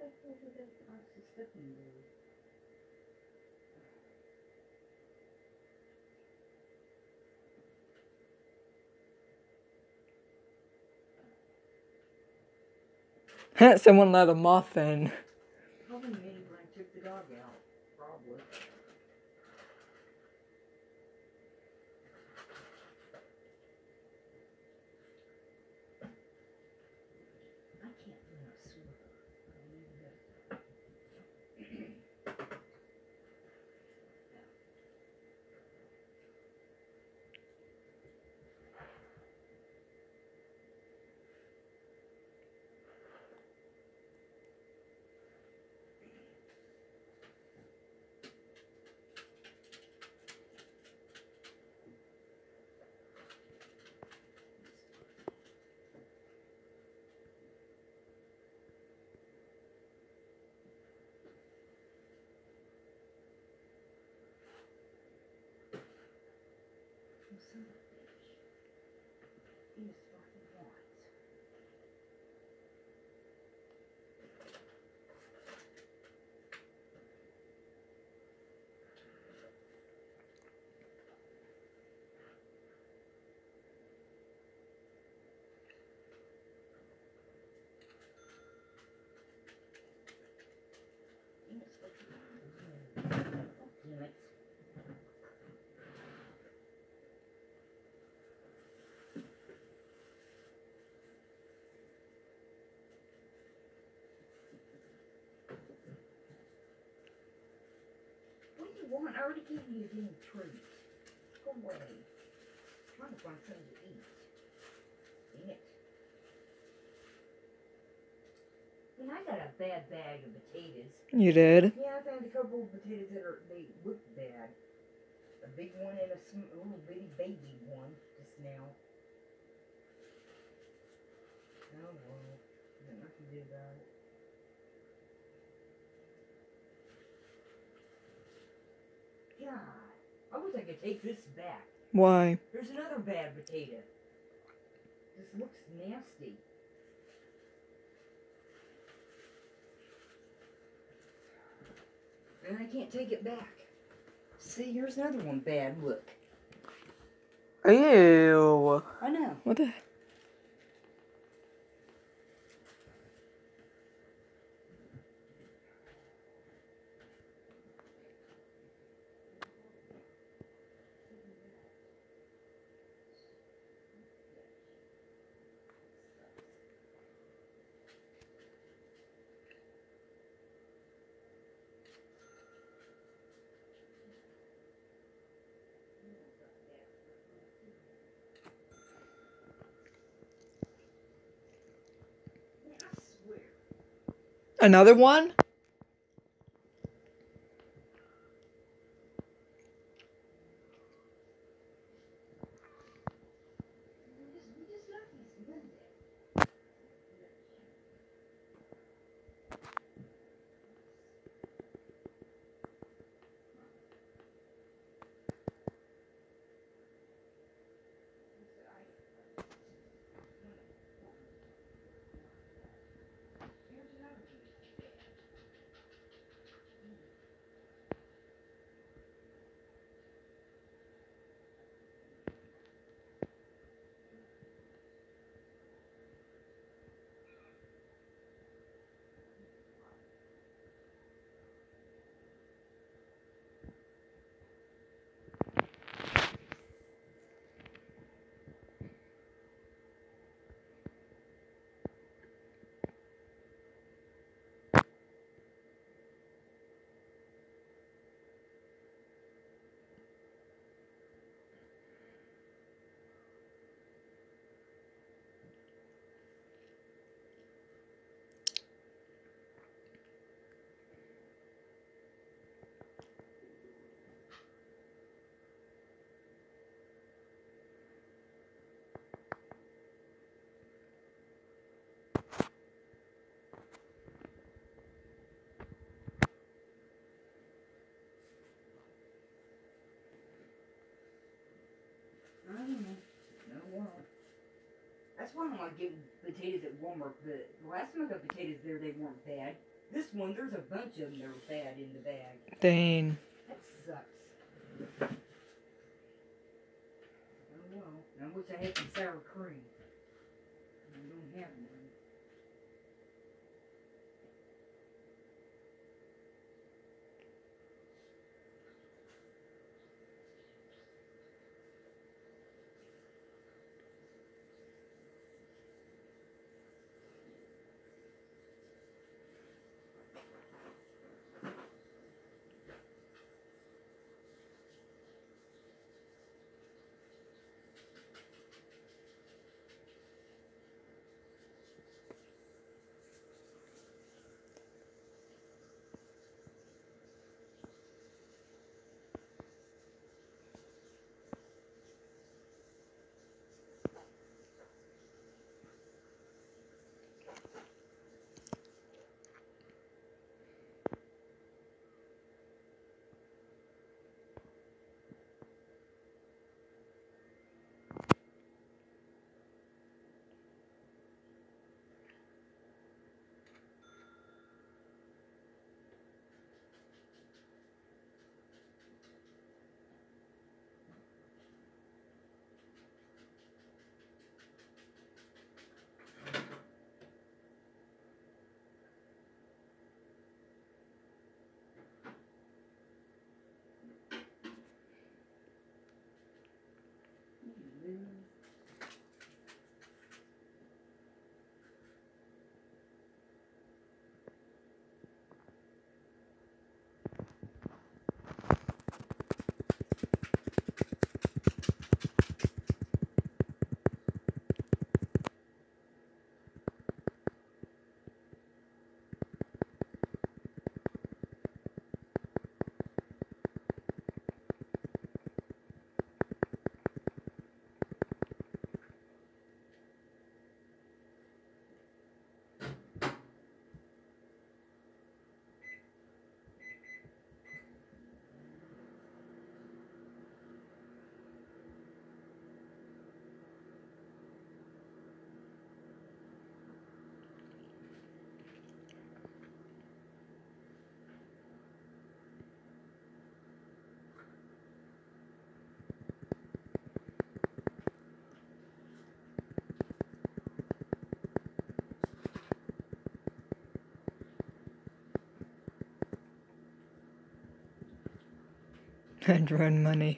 Someone let a moth in. Probably me when I took the dog out. Probably. I can't do a sweater. I already gave you a damn treat. Go away. I'm trying to find something to eat. Dang it. And I got a bad bag of potatoes. You did? Yeah, I found a couple of potatoes they look bad. A big one and a little bitty baby one just now. Oh well. There's nothing to do about it. God, I wish I could take this back. Why? There's another bad potato. This looks nasty. And I can't take it back. See, here's another one bad. Look. Ew. I know. What the? Another one? I don't know. No, well. That's why I don't like getting potatoes at Walmart. The last time I got potatoes there, they weren't bad. This one, there's a bunch of them that are bad in the bag. Dang. That sucks. Oh well. I wish I had some sour cream. I don't have none. And run money.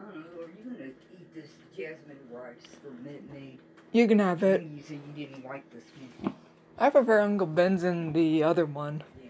don't know, are you gonna eat this jasmine rice for me? You can have it. You said you didn't like this one. I prefer Uncle Ben's and the other one. Yeah.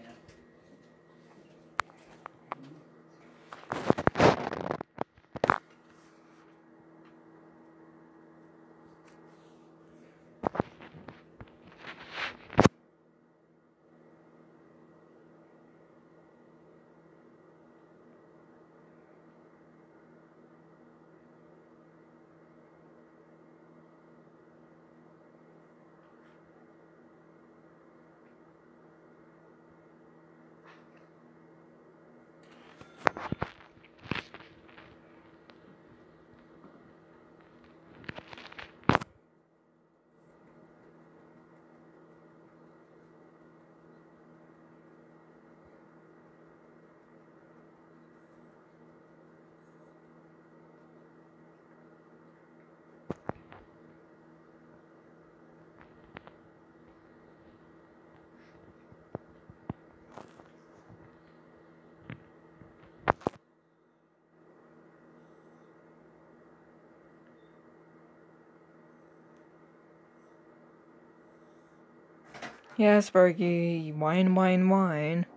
Yeah, Sparky, wine, wine, wine.